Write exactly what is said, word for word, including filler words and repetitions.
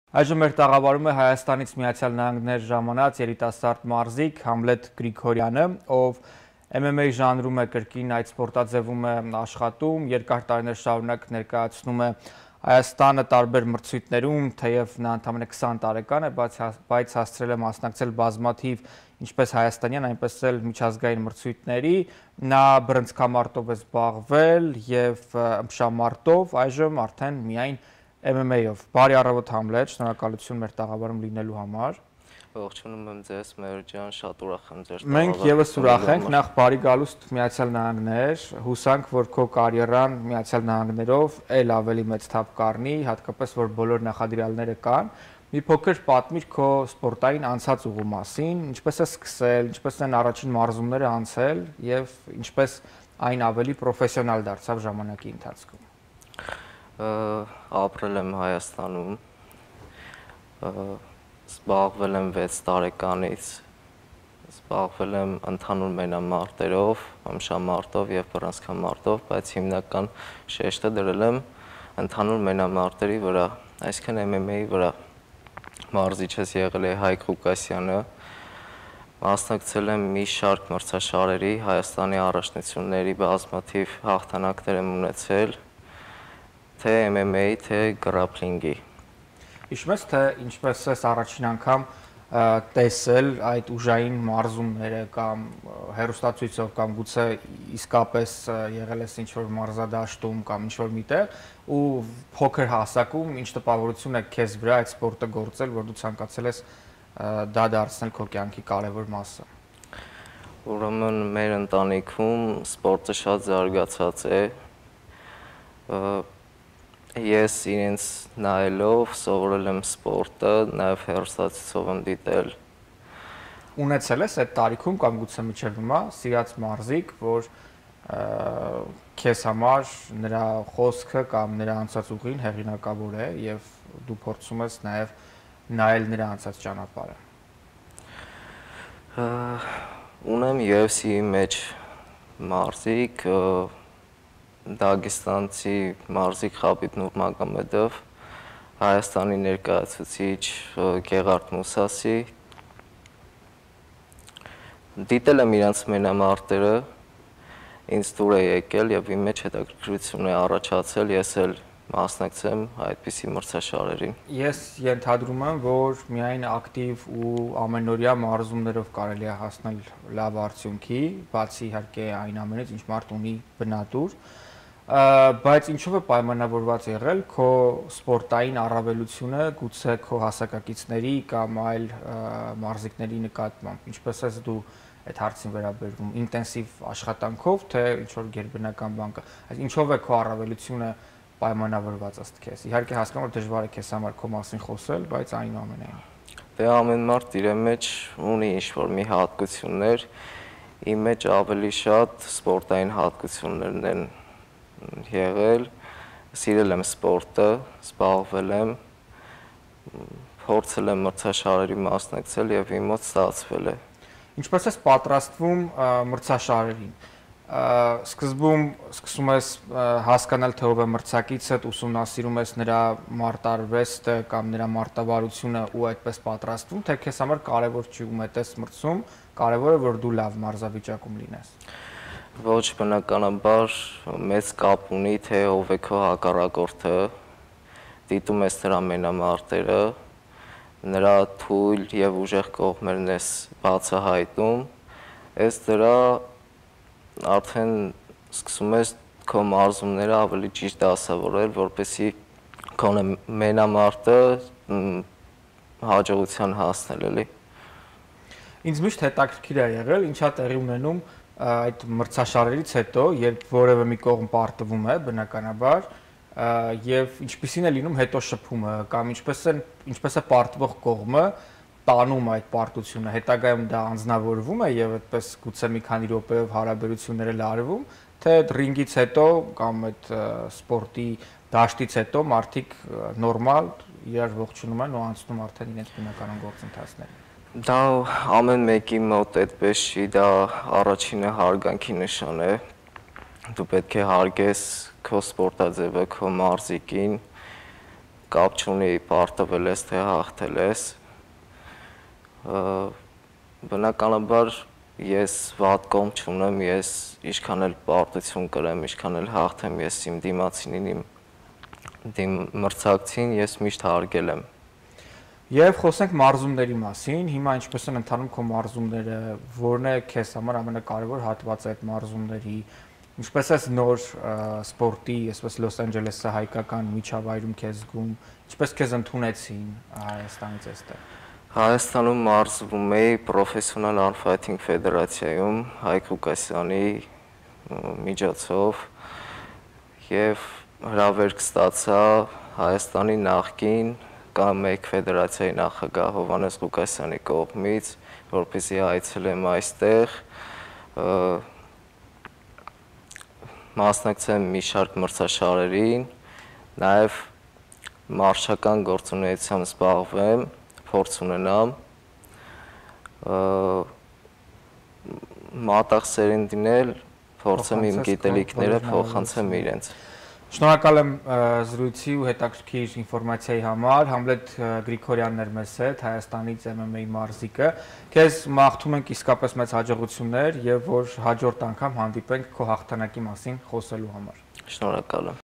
Այժմ մեր տաղավարում է Հայաստանից Միացյալ Նահանգներ ժամանած երիտասարդ մարզիկ Համլետ Գրիգորյանը, ով M M A ժանրում է կրկին այդ սպորտաձևում է աշխատում, երկար տարիներ շարունակ ներկայացնում է Հայաստանը տարբեր մրցույթներում, թեև նա ընդամենը քսան տարեկան է, բայց հասցրել է մասնակցել բազմաթիվ ինչպես հայաստանյան, այնպես էլ միջազգային մրցույթների, նա բռնցքամարտով է զբաղվել եւ ըմբշամարտով, այժմ արդեն միայն M M A-ով։ Բարի առավոտ Համլետ, շնորհակալություն մեր տաղավարում լինելու համար։ Ողջունում եմ ձեզ, Մերո ջան, շատ ուրախ եմ ձեր տաղավարում։ Մենք եւս ուրախ ենք, նախ բարի գալուստ Միացյալ Նահանգներ, հուսանք, որ քո կարիերան Միացյալ Նահանգներով էլ ավելի մեծ թափ կառնի, հատկապես որ բոլոր նախադրյալները կան։ Մի փոքր պատմիր քո սպորտային անցած ուղու մասին, ինչպես է սկսել, ինչպես են առաջին մարզումները անցել եւ ինչպես այն ավելի պրոֆեսիոնալ դարձավ ժամանակի ընթացքում։ Ապրել եմ Հայաստանում, զբաղվել եմ վեց տարեկանից, զբաղվել եմ ընդհանուր մենամարտերով, ըմբշամարտով եւ բռնցքամարտով, բայց հիմնական շեշտը դրել եմ ընդհանուր մենամարտերի վրա, այսինքն M M A-ի վրա։ Մարզիչս եղել է Ղուկասյանը, մասնակցել եմ մի շարք մրցաշարերի, Հայաստանի առաջնությունների բազմաթիվ հաղթանակներ եմ ունեցել, թե M M A, թե գրապլինգի։ Հիշում ես, թե ինչպես ես առաջին անգամ տեսել այդ ուժային մարզումները կամ հեռուստացույցով կամ գուցե իսկապես եղել ես ինչ-որ մարզադաշտում կամ ինչ-որ միտեղ ու փոքր հասակում ինչ տպավորություն է քեզ վրա այդ սպորտը գործել, որ դու ցանկացել ես դա դարձնել քո կյանքի կարևոր մասը։ Ուրեմն մեր ընտանիքում սպորտը շատ զարգացած է։ Ես իրենց նայելով սովորել եմ սպորտը, նաև հեռուստացույցով եմ դիտել։ Ունեցել ես այդ տարիքում կամ գուցե մինչև հիմա սիրած մարզիկ, որ քեզ համար նրա խոսքը կամ նրա անցած ուղին հեղինակավոր է եւ դու փորձում ես նաև նայել նրա անցած ճանապարհը։ Ունեմ U F C-ի մեջ մարզիկ, Դագեստանցի մարզիկ Խաբիբ Նուրմագոմեդով, Հայաստանի ներկայացուցիչ Գեղարդ Մուսասի։ Դիտել եմ իրենց մենամարտերը, ինձ դուր է եկել եւ իմ մեջ հետաքրքրություն է առաջացել, ես էլ մասնակցեմ այդպիսի մրցաշարերին։ Ես ենթադրում եմ, որ միայն ակտիվ ու ամենօրյա մարզումներով կարելի է հասնել լավ արդյունքի, բացի իհարկե այն ամենից, ինչ մարդ ունի բնատուր, բայց ինչով է պայմանավորված եղել քո սպորտային առավելությունը գուցե քո հասակակիցների կամ այլ մարզիկների նկատմամբ, ինչպես ես դու այդ հարցին վերաբերվում, ինտենսիվ աշխատանքով, թե ինչ-որ գերբնական բան կա, ինչով է քո առավելությունը պայմանավորված ըստ քեզ։ Իհարկե հասկանում եմ, որ դժվար է քեզ համար քո մասին խոսել, բայց այնուամենայնիվ։ Դե ամեն մարդ իր մեջ ունի ինչ-որ մի հատկություններ, իմ մեջ ավելի շատ սպորտային հատկություններն են եղել, սիրել եմ սպորտը, զբաղվել եմ, փորձել եմ մրցաշարերի մասնակցել եւ իմ մոտ ստացվել է։ Ինչպես ես պատրաստվում մրցաշարերին։ Սկզբում սկսում ես հասկանալ, թե ով է մրցակիցդ, ուսումնասիրում ես նրա մարտարվեստը կամ նրա մարտավարությունը ու այդպես պատրաստվում, թե քեզ համար կարևոր չի ում ես մրցում, կարևոր է որ դու լավ մարզավիճակում լինես։ Ոչ, բնականաբար մեծ կապ ունի, թե ով է քո հակառակորդը, դիտում ես նրա մենամարտերը, նրա թույլ եւ ուժեղ կողմերն ես բացահայտում, ըստ դրա արդեն սկսում ես քո մարզումները ավելի ճիշտ դասավորել, որպեսզի քո մենամարտը հաջողության հասնել էլի։ Ինձ միշտ հետաքրքիր է եղել, ինչա տեղի ունենում այդ մրցաշարերից հետո, երբ որևէ մի կողմ պարտվում է, բնականաբար, եւ ինչպիսին է լինում հետո շփումը կամ ինչպես է ինչպես է պարտվող կողմը տանում այդ պարտությունը, հետագայում դա անձնավորվում է եւ այդպես գուցե մի քանի րոպեով հարաբերությունները լարվում, թե ռինգից հետո կամ այդ սպորտի դաշտից հետո մարդիկ նորմալ իրար ողջունում են ու անցնում արդեն իրենց բնականon գործընթացները։ Դա ամեն մեկի մոտ այդպես չի, դա առաջինը հարգանքի նշան է։ Դու պետք է հարգես քո սպորտաձևը, քո մարզիկին, կապ չունի պարտվել ես թե հաղթել ես։ Բնականաբար ես վատ կողմ չունեմ, ես ինչքան էլ պարտություն կրեմ, ինչքան էլ հաղթեմ, ես իմ դիմացինին, իմ մրցակցին ես միշտ հարգել եմ։ Եվ խոսենք մարզումների մասին, հիմա ինչպես են ընթանում քո մարզումները, որն է քեզ համար ամենակարևոր հատվածը այդ մարզումների, ինչպես ես նոր սպորտի, այսպես Լոս Անջելեսի հայկական միջավայրում քեզ զգում, ինչպես քեզ ընդունեցին Հայաստանից այստեղ։ Հայաստանում մարզվում էի պրոֆեսիոնալ արմֆայթինգ ֆեդերացիայում Ղուկասյանի միջոցով եւ հրավերք ստացա Հայաստանի նախկին կամ մեկ ֆեդերացիայի նախագահ Hovhannes Ghukasyan-ի կողմից, որպեսզի այցելեմ այստեղ, մասնակցեմ մի շարք մրցաշարերին, նաև մարշական գործունեությամբ զբաղվեմ, փորձ ունենամ, մատաղ սերնդին էլ փորձեմ իմ գիտելիքները փոխանցեմ իրենց։ Շնորհակալ եմ զրույցի ու հետաքրքիր ինֆորմացիայի համար, Համլետ Գրիգորյանն էր մեզ հետ, Հայաստանից M M A մարզիկը, քեզ մաղթում ենք իսկապես մեծ հաջողություններ եւ որ հաջորդ անգամ հանդիպենք քո հաղթանակի մասին խոսելու համար։ Շնորհակալ եմ։